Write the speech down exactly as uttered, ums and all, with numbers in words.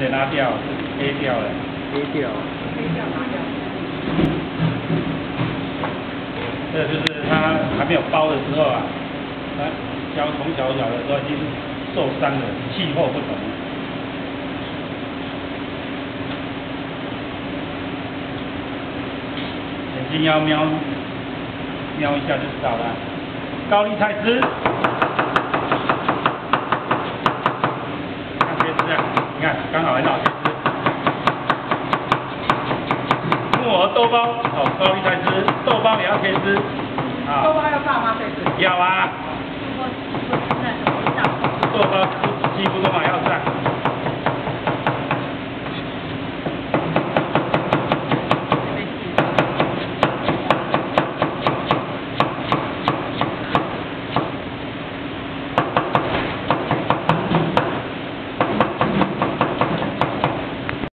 得拿掉，是 A 掉了。 A 掉。 A 掉拿掉。 这个就是他还没有包的时候啊，他小从小小的时候已经受伤了，气候不同。眼睛要瞄瞄一下就知道了。高丽菜丝。 你看，刚好很好切丝。木耳豆包，哦，高丽菜丝，豆包也要切丝。啊。 豆包要炸吗？这次。 要啊。 我我那什么炸？ 豆包几乎都嘛要